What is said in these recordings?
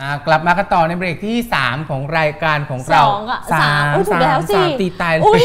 กลับมากันต่อในเบรกที่3ของรายการของเราถูกแล้วสิตีตายเลย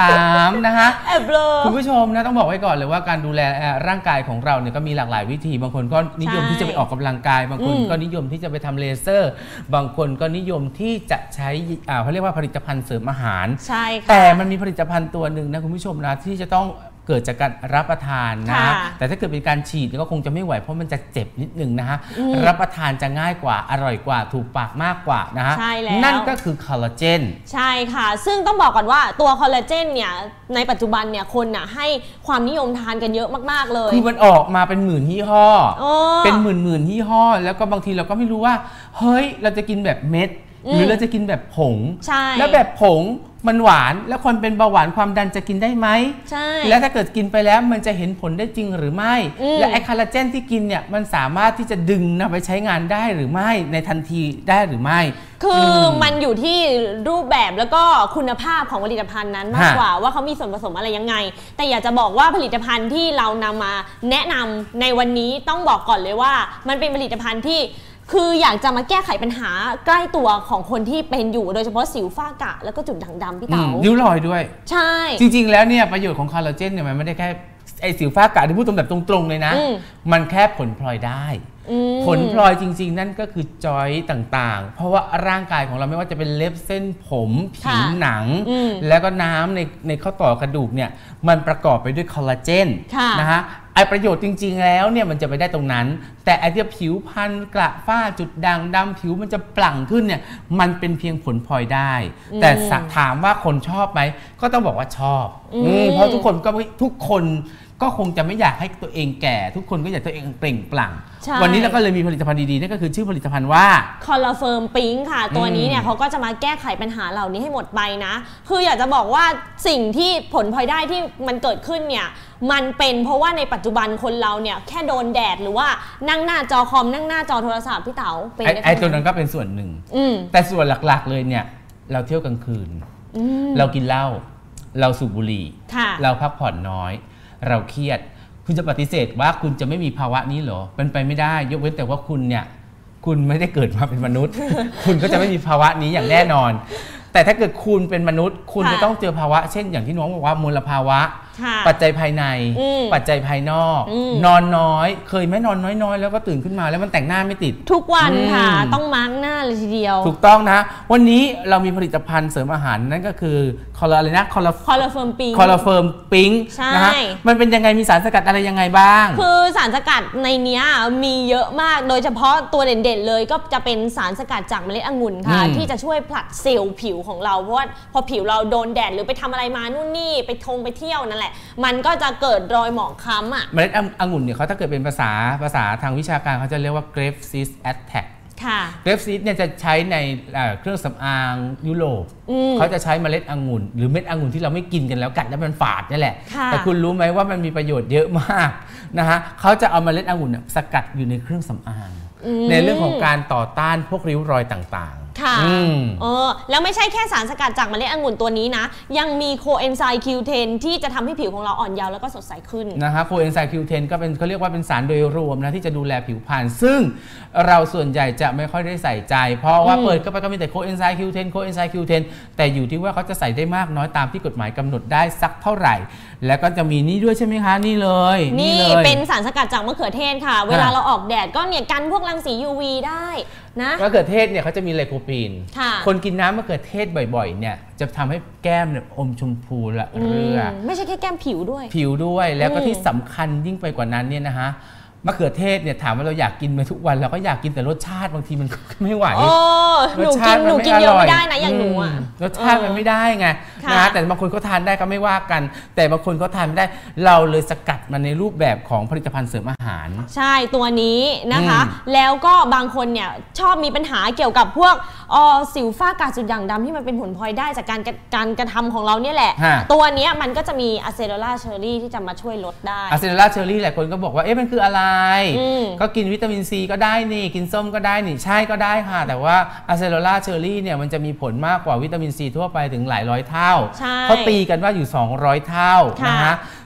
3นะคะแอบเลยคุณผู้ชมนะต้องบอกไว้ก่อนเลยว่าการดูแลร่างกายของเราเนี่ยก็มีหลากหลายวิธีบางคนก็นิยมที่จะไปออกกำลังกายบางคนก็นิยมที่จะไปทำเลเซอร์บางคนก็นิยมที่จะใช้เขาเรียกว่าผลิตภัณฑ์เสริมอาหารใช่ค่ะแต่มันมีผลิตภัณฑ์ตัวหนึ่งนะคุณผู้ชมนะที่จะต้องเกิดจากการรับประทานนะแต่ถ้าเกิดเป็นการฉีดก็คงจะไม่ไหวเพราะมันจะเจ็บนิดนึงนะฮะรับประทานจะง่ายกว่าอร่อยกว่าถูกปากมากกว่านะฮะนั่นก็คือคอลลาเจนใช่ค่ะซึ่งต้องบอกก่อนว่าตัวคอลลาเจนเนี่ยในปัจจุบันเนี่ยคนน่ะให้ความนิยมทานกันเยอะมากๆเลยคือมันออกมาเป็นหมื่นยี่ห้อเป็นหมื่นยี่ห้อแล้วก็บางทีเราก็ไม่รู้ว่าเฮ้ยเราจะกินแบบเม็ดหรือเราจะกินแบบผงแล้วแบบผงมันหวานแล้วคนเป็นเบาหวานความดันจะกินได้ไหมใช่แล้วถ้าเกิดกินไปแล้วมันจะเห็นผลได้จริงหรือไม่และไอ้คอลลาเจนที่กินเนี่ยมันสามารถที่จะดึงนำไปใช้งานได้หรือไม่ในทันทีได้หรือไม่คือมันอยู่ที่รูปแบบแล้วก็คุณภาพของผลิตภัณฑ์นั้นมากกว่าว่าเขามีส่วนผสมอะไรยังไงแต่อยากจะบอกว่าผลิตภัณฑ์ที่เรานำมาแนะนำในวันนี้ต้องบอกก่อนเลยว่ามันเป็นผลิตภัณฑ์ที่คืออยากจะมาแก้ไขปัญหาใกล้ตัวของคนที่เป็นอยู่โดยเฉพาะสิวฝ้ากระแล้วก็จุดด่างดำพี่เต๋าริ้วรอยด้วยใช่จริงๆแล้วเนี่ยประโยชน์ของคอลลาเจนเนี่ยมันไม่ได้แค่ไอสิวฝ้ากระที่พูดตรงๆเลยนะมันแค่ผลพลอยได้ผลพลอยจริงๆนั่นก็คือจอยต่างๆเพราะว่าร่างกายของเราไม่ว่าจะเป็นเล็บเส้นผมผิวหนังแล้วก็น้ำในข้อต่อกระดูกเนี่ยมันประกอบไปด้วยคอลลาเจนนะฮะไอประโยชน์จริงๆแล้วเนี่ยมันจะไปได้ตรงนั้นแต่ไอที่ผิวพรรณกระฝ้าจุดด่างดำผิวมันจะปลั่งขึ้นเนี่ยมันเป็นเพียงผลพลอยได้แต่ถามว่าคนชอบไหมก็ต้องบอกว่าชอบเพราะทุกคนก็คงจะไม่อยากให้ตัวเองแก่ทุกคนก็อยากตัวเองเปล่งปลั่งวันนี้เราก็เลยมีผลิตภัณฑ์ดีๆนั่นก็คือชื่อผลิตภัณฑ์ว่าคอลลาเฟิร์มปิ้งค่ะตัวนี้เนี่ยเขาก็จะมาแก้ไขปัญหาเหล่านี้ให้หมดไปนะคืออยากจะบอกว่าสิ่งที่ผลพลอยได้ที่มันเกิดขึ้นเนี่ยมันเป็นเพราะว่าในปัจจุบันคนเราเนี่ยแค่โดนแดดหรือว่านั่งหน้าจอคอมนั่งหน้าจอโทรศัพท์พี่เต๋าเป็นไอ้ตัวนั้นก็เป็นส่วนหนึ่งแต่ส่วนหลักๆเลยเนี่ยเราเที่ยวกลางคืนเรากินเหล้าเราสูบบุหรี่เราพักผ่อนน้อยเราเครียดคุณจะปฏิเสธว่าคุณจะไม่มีภาวะนี้เหรอเป็นไปไม่ได้ยกเว้นแต่ว่าคุณเนี่ยคุณไม่ได้เกิดมาเป็นมนุษย์ คุณก็จะไม่มีภาวะนี้อย่างแน่นอนแต่ถ้าเกิดคุณเป็นมนุษย์คุณจะต้องเจอภาวะเช่นอย่างที่น้องบอกว่ามลภาวะปัจจัยภายในปัจจัยภายนอกนอนน้อยเคยไหมนอนน้อยๆแล้วก็ตื่นขึ้นมาแล้วมันแต่งหน้าไม่ติดทุกวันค่ะต้องมาร์กหน้าเลยทีเดียวถูกต้องนะวันนี้เรามีผลิตภัณฑ์เสริมอาหารนั่นก็คือคอลลาเฟิร์มปิ้งนะฮะมันเป็นยังไงมีสารสกัดอะไรยังไงบ้างคือสารสกัดในนี้มีเยอะมากโดยเฉพาะตัวเด่นๆเลยก็จะเป็นสารสกัดจากเมล็ดองุ่นค่ะที่จะช่วยผลัดเซลล์ผิวของเราเพราะว่าพอผิวเราโดนแดดหรือไปทำอะไรมานู่นนี่ไปเที่ยวนั่นแหละมันก็จะเกิดรอยหมองคล้ำอ่ะเมล็ดองุ่นเนี่ยเขาถ้าเกิดเป็นภาษาทางวิชาการเขาจะเรียกว่า grape seed extract grape seed เนี่ยจะใช้ในเครื่องสำอางยุโรปเขาจะใช้เมล็ดองุ่นหรือเม็ดองุ่นที่เราไม่กินกันแล้วกัดแล้วมันฝาดนี่แหละแต่คุณรู้ไหมว่ามันมีประโยชน์เยอะมากนะฮะเขาจะเอาเมล็ดองุ่นสกัดอยู่ในเครื่องสำอางในเรื่องของการต่อต้านพวกริ้วรอยต่างๆค่ะแล้วไม่ใช่แค่สารสกัดจากเมล็ดองุ่นตัวนี้นะยังมีโคเอนไซม์ Q10 ที่จะทำให้ผิวของเราอ่อนเยาว์แล้วก็สดใสขึ้นนะคะโคเอนไซม์ Q10 ก็เป็นเขาเรียกว่าเป็นสารโดยรวมนะที่จะดูแลผิวพรรณซึ่งเราส่วนใหญ่จะไม่ค่อยได้ใส่ใจเพราะว่าเปิดเข้าไปก็มีแต่โคเอนไซม์ Q10 โคเอนไซม์ Q10 แต่อยู่ที่ว่าเขาจะใส่ได้มากน้อยตามที่กฎหมายกำหนดได้สักเท่าไหร่แล้วก็จะมีนี่ด้วยใช่ไหมคะนี่เลยนี่เป็นสารสกัดจากมะเขือเทศค่ะเวลาเราออกแดดก็เนี่ยกันพวกรังสี UV ได้นะมะเขือเทศเนี่ยเขาจะมีไลโคปีนคนกินน้ำมะเขือเทศบ่อยๆเนี่ยจะทำให้แก้มเนี่ยอมชมพูละเรือไม่ใช่แค่แก้มผิวด้วยแล้วก็ที่สำคัญยิ่งไปกว่านั้นเนี่ยนะฮะมะเขือเทศเนี่ยถามว่าเราอยากกินไหมทุกวันเราก็อยากกินแต่รสชาติบางทีมันไม่ไหวหนูกินเยอะไม่ได้นะอย่างหนูอ่ะรสชาติมันไม่ได้ไงนะแต่บางคนก็ทานได้ก็ไม่ว่ากันแต่บางคนก็ทานไม่ได้เราเลยสกัดมาในรูปแบบของผลิตภัณฑ์เสริมอาหารใช่ตัวนี้นะคะแล้วก็บางคนเนี่ยชอบมีปัญหาเกี่ยวกับพวกสิวฝ้ากระจุดด่างดำที่มันเป็นผลพลอยได้จากการกระทำของเราเนี่ยแหละตัวนี้มันก็จะมีอะเซโดล่าเชอร์รี่ที่จะมาช่วยลดได้อะเซโดล่าเชอร์รี่หลายคนก็บอกว่าเอ๊ะมันคืออะไรก็กินวิตามินซีก็ได้นี่กินส้มก็ได้นี่ใช่ก็ได้ค่ะแต่ว่าอะเซโดล่าเชอร์รี่เนี่ยมันจะมีผลมากกว่าวิตามินซีทั่วไปถึงหลายร้อยเท่าเขาตีกันว่าอยู่200เท่านะฮะ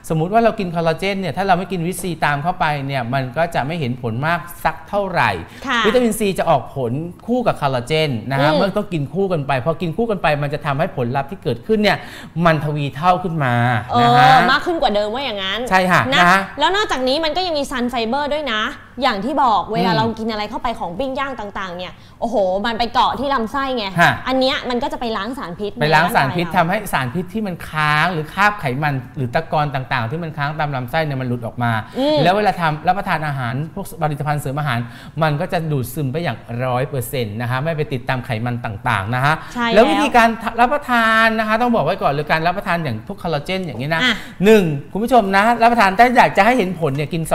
สมมุติว่าเรากินคอลลาเจนเนี่ยถ้าเราไม่กินวิตามินซีตามเข้าไปเนี่ยมันก็จะไม่เห็นผลมากสักเท่าไหร่วิตามินซีจะออกผลคู่กับคอลลาเจนนะฮะเมื่อต้องกินคู่กันไปพอกินคู่กันไปมันจะทำให้ผลลัพธ์ที่เกิดขึ้นเนี่ยมันทวีเท่าขึ้นมานะฮะมากขึ้นกว่าเดิมว่าอย่างนั้นใช่ค่ะนะแล้วนอกจากนี้มันก็ยังมีซันไฟเบอร์ด้วยนะอย่างที่บอกเวลาเรากินอะไรเข้าไปของปิ้งย่างต่างๆเนี่ยโอ้โหมันไปเกาะที่ลำไส้ไงอันเนี้ยมันก็จะไปล้างสารพิษไปล้างสารพิษทำให้สารพิษที่มันค้างหรือคราบไขมันหรือตะกอนต่างๆที่มันค้างตามลำไส้เนี่ยมันหลุดออกมาแล้วเวลารับประทานอาหารพวกผลิตภัณฑ์เสริมอาหารมันก็จะดูดซึมไปอย่าง100%นะคะไม่ไปติดตามไขมันต่างๆนะคะแล้ววิธีการรับประทานนะคะต้องบอกไว้ก่อนเลยการรับประทานอย่างพวกคอลลาเจนอย่างนี้นะ1คุณผู้ชมนะรับประทานถ้าอยากจะให้เห็นผลเนี่ยกิน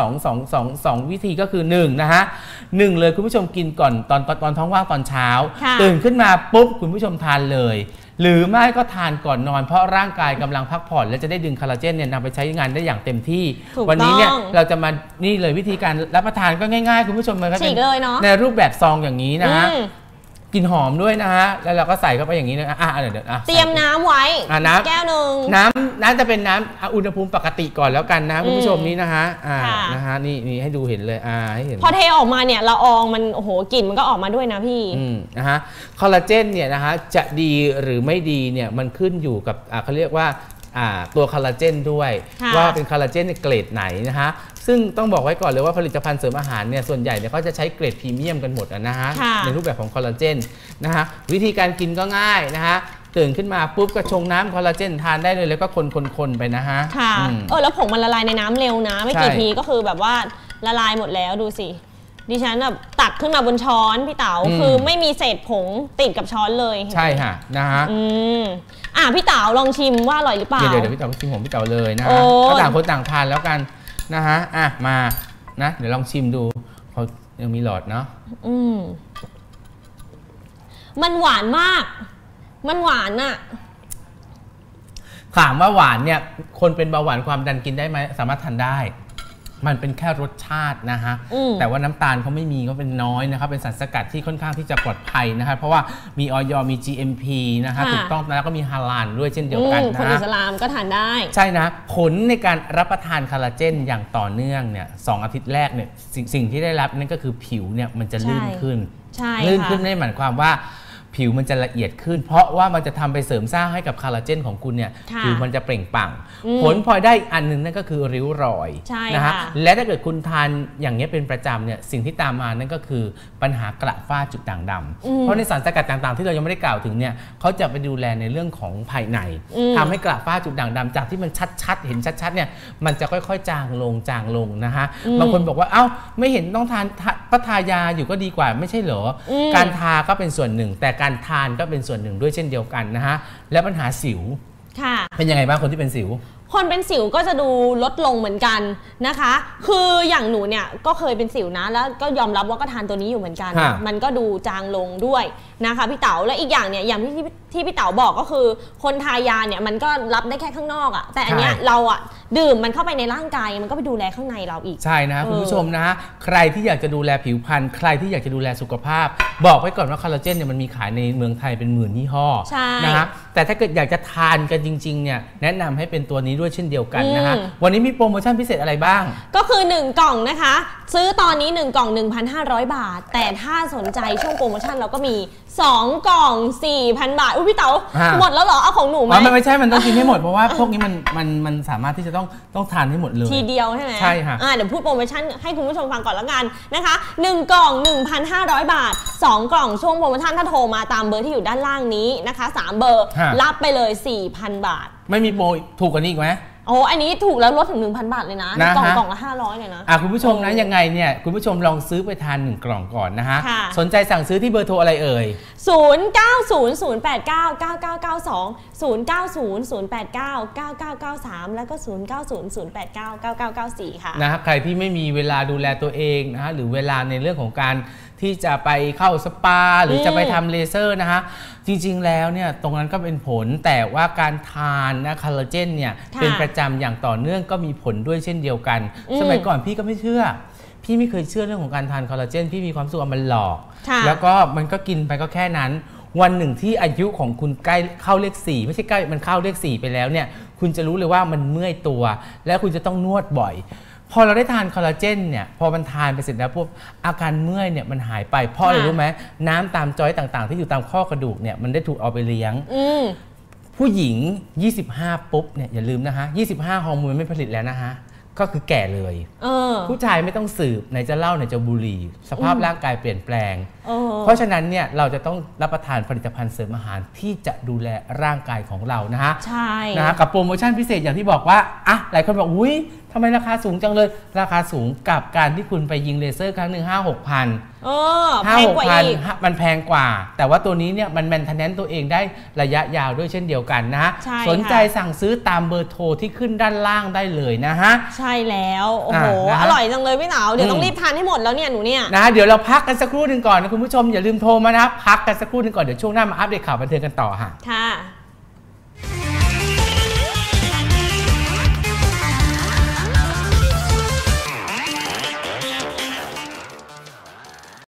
2วิธีก็คือ1นะฮะ1เลยคุณผู้ชมกินก่อนตอนท้องว่างตอนเช้าตื่นขึ้นมาปุ๊บคุณผู้ชมทานเลยหรือไม่ก็ทานก่อนนอนเพราะร่างกายกำลังพักผ่อนและจะได้ดึงคอลลาเจนเนี่ยนำไปใช้งานได้อย่างเต็มที่วันนี้เนี่ยเราจะมานี่เลยวิธีการรับประทานก็ง่ายๆคุณผู้ชมมันก็เป็นในรูปแบบซองอย่างนี้นะฮะกลิ่นหอมด้วยนะฮะแล้วเราก็ใส่เข้าไปอย่างนี้นะเดี๋ยวเตรียมน้ำไว้แก้วหนึ่งน้ำจะเป็นน้ำอุณหภูมิปกติก่อนแล้วกันนะคุณผู้ชมนี้นะฮะนะฮะนี่ให้ดูเห็นเลยให้เห็นพอเทออกมาเนี่ยละอองมันโอ้โหกลิ่นมันก็ออกมาด้วยนะพี่นะฮะคอลลาเจนเนี่ยนะฮะจะดีหรือไม่ดีเนี่ยมันขึ้นอยู่กับเขาเรียกว่าตัวคอลลาเจนด้วยว่าเป็นคอลลาเจนในเกรดไหนนะฮะซึ่งต้องบอกไว้ก่อนเลยว่าผลิตภัณฑ์เสริมอาหารเนี่ยส่วนใหญ่เนี่ยเขาจะใช้เกรดพรีเมียมกันหมดนะฮะในรูปแบบของคอลลาเจนนะฮะวิธีการกินก็ง่ายนะฮะตื่นขึ้นมาปุ๊บก็ชงน้ำคอลลาเจนทานได้เลยแล้วก็คนไปนะฮะค่ะแล้วผงมันละลายในน้ำเร็วนะไม่กี่ทีก็คือแบบว่าละลายหมดแล้วดูสิดิฉันแบบตักขึ้นมาบนช้อนพี่เต๋าคือไม่มีเศษผงติดกับช้อนเลยใช่ค่ะนะฮะพี่เต๋าลองชิมว่าอร่อยหรือเปล่าเดี๋ยวพี่เต๋าชิมของพี่เต๋าเลยนะฮะก็ต่างคนต่างทานแล้วกันนะฮะมานะเดี๋ยวลองชิมดูเขายังมีหลอดเนาะมันหวานมากมันหวานอะถามว่าหวานเนี่ยคนเป็นเบาหวานความดันกินได้ไหมสามารถทานได้มันเป็นแค่รสชาตินะฮะแต่ว่าน้ำตาลเขาไม่มีก็เป็นน้อยนะครับเป็นสารสกัดที่ค่อนข้างที่จะปลอดภัยนะครับเพราะว่ามีอย.มี GMP นะฮะถูกต้องแล้วก็มีฮาลาลด้วยเช่นเดียวกันนะคนอิสลามก็ทานได้ใช่นะผลในการรับประทานคอลลาเจนอย่างต่อเนื่องเนี่ย2 อาทิตย์แรกเนี่ยสิ่งที่ได้รับนั่นก็คือผิวเนี่ยมันจะลื่นขึ้นลื่นขึ้นได้หมายความว่าผิวมันจะละเอียดขึ้นเพราะว่ามันจะทำไปเสริมสร้างให้กับคอลลาเจนของคุณเนี่ยผิวมันจะเปล่งปลั่งผลพลอยได้อันนึงนั่นก็คือริ้วรอยนะฮะและถ้าเกิดคุณทานอย่างนี้เป็นประจำเนี่ยสิ่งที่ตามมานั่นก็คือปัญหากระฝ้าจุดด่างดำเพราะในสารสกัดต่างๆที่เรายังไม่ได้กล่าวถึงเนี่ยเขาจะไปดูแลในเรื่องของภายในทำให้กระฝ้าจุดด่างดำจากที่มันชัดๆเห็นชัดๆเนี่ยมันจะค่อยๆจางลงนะฮะบางคนบอกว่าเอ้าไม่เห็นต้องทานก็ทายาอยู่ก็ดีกว่าไม่ใช่เหรอการทาก็เป็นส่วนหนึ่งแต่การทานก็เป็นส่วนหนึ่งด้วยเช่นเดียวกันนะฮะและปัญหาสิวเป็นยังไงบ้างคนที่เป็นสิวคนเป็นสิวก็จะดูลดลงเหมือนกันนะคะคืออย่างหนูเนี่ยก็เคยเป็นสิวนะแล้วก็ยอมรับว่าก็ทานตัวนี้อยู่เหมือนกันมันก็ดูจางลงด้วยนะคะพี่เต๋าและอีกอย่างเนี่ยอย่างที่พี่เต๋าบอกก็คือคนทายาเนี่ยมันก็รับได้แค่ข้างนอกแต่อันเนี้ยเราดื่มมันเข้าไปในร่างกายมันก็ไปดูแลข้างในเราอีกใช่นะคุณผู้ชมนะใครที่อยากจะดูแลผิวพรรณใครที่อยากจะดูแลสุขภาพบอกไว้ก่อนว่าคอลลาเจนเนี่ยมันมีขายในเมืองไทยเป็นหมื่นยี่ห้อนะฮะแต่ถ้าเกิดอยากจะทานกันจริงๆเนี่ยแนะนำให้เป็นตัวนี้ด้วยเช่นเดียวกันนะฮะวันนี้มีโปรโมชั่นพิเศษอะไรบ้างก็คือ1 กล่องนะคะซื้อตอนนี้1 กล่อง 1,500 บาทแต่ถ้าสนใจช่วงโปรโมชั่นเราก็มี2 กล่อง 4,000 บาทพี่เต๋าหมดแล้วเหรอเอาของหนูไหมไม่ใช่มันต้องกินให้หมดเพราะว่าพวกนี้มันสามารถที่จะต้องทานให้หมดเลยทีเดียวใช่ไหมใช่ค่ะเดี๋ยวพูดโปรโมชั่นให้คุณผู้ชมฟังก่อนแล้วกันนะคะ1 กล่อง 1,500 บาท2 กล่องช่วงโปรโมชั่นถ้าโทรมาตามเบอร์ที่อยู่ด้านล่างนี้นะคะ3 เบอร์รับไปเลย 4,000 บาทไม่มีโปรถูกกว่านี้อีกไหมอันนี้ถูกแล้วลดถึง 1,000 บาทเลยนะกล่องละ500เลยนะคุณผู้ชมนะยังไงเนี่ยคุณผู้ชมลองซื้อไปทาน1 กล่องก่อนนะฮะสนใจสั่งซื้อที่เบอร์โทรอะไรเอ่ย 0900899992 0900899993แล้วก็0900899994ค่ะนะใครที่ไม่มีเวลาดูแลตัวเองนะฮะหรือเวลาในเรื่องของการที่จะไปเข้าสปาหรือจะไปทำเลเซอร์นะฮะจริงๆแล้วเนี่ยตรงนั้นก็เป็นผลแต่ว่าการทานนะคอลลาเจนเนี่ยเป็นประจำอย่างต่อเนื่องก็มีผลด้วยเช่นเดียวกันสมัยก่อนพี่ก็ไม่เชื่อพี่ไม่เคยเชื่อเรื่องของการทานคอลลาเจนพี่มีความรู้สึกว่ามันหลอกแล้วก็มันก็กินไปก็แค่นั้นวันหนึ่งที่อายุของคุณใกล้เข้าเลข4ไม่ใช่ใกล้มันเข้าเลข4ไปแล้วเนี่ยคุณจะรู้เลยว่ามันเมื่อยตัวแล้วคุณจะต้องนวดบ่อยพอเราได้ทานคอลลาเจนเนี่ยพอมันทานไปเสร็จแล้วพวกอาการเมื่อยเนี่ยมันหายไปเพราะอะไรรู้ไหมน้ำตามจอยต่างๆที่อยู่ตามข้อกระดูกเนี่ยมันได้ถูกเอาไปเลี้ยงผู้หญิง25ปุ๊บเนี่ยอย่าลืมนะฮะ25ฮอร์โมนไม่ผลิตแล้วนะฮะก็คือแก่เลยผู้ชายไม่ต้องสืบไหนจะเหล้าไหนจะบุหรี่สภาพร่างกายเปลี่ยนแปลงเพราะฉะนั้นเนี่ยเราจะต้องรับประทานผลิตภัณฑ์เสริมอาหารที่จะดูแลร่างกายของเรานะฮะใช่นะฮะกับโปรโมชั่นพิเศษอย่างที่บอกว่าอ่ะหลายคนบอกอุ้ยทำไมราคาสูงจังเลยราคาสูงกับการที่คุณไปยิงเลเซอร์ครั้งหนึ่ง5-6 พัน5-6 พันมันแพงกว่าแต่ว่าตัวนี้เนี่ยมันแมนเทนแนนซ์ตัวเองได้ระยะยาวด้วยเช่นเดียวกันนะสนใจสั่งซื้อตามเบอร์โทรที่ขึ้นด้านล่างได้เลยนะฮะใช่แล้วโอ้โหอร่อยจังเลยพี่หนาวเดี๋ยวต้องรีบทานให้หมดแล้วเนี่ยหนูเนี่ยนะเดี๋ยวเราพักกันสักครู่หนึ่งก่อนนะคุณผู้ชมอย่าลืมโทรมานะพักกันสักครู่หนึ่งก่อนเดี๋ยวช่วงหน้ามาอัปเดตข่าวบันเทิงกันต่อค่ะ